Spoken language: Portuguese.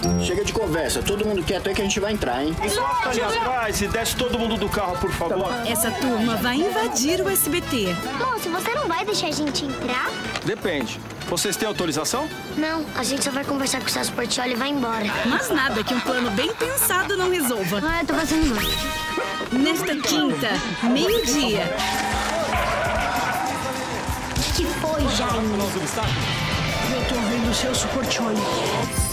Chega de conversa, todo mundo quieto aí que a gente vai entrar, hein? Encosta ali atrás e desce todo mundo do carro, por favor. Essa turma vai invadir o SBT. Moço, você não vai deixar a gente entrar? Depende. Vocês têm autorização? Não, a gente só vai conversar com o Celso Portiolli e vai embora. Mas nada que um plano bem pensado não resolva. Ah, eu tô fazendo mal. Nesta quinta, meio-dia. Que foi, Jaime? Eu tô vendo o Celso Portiolli.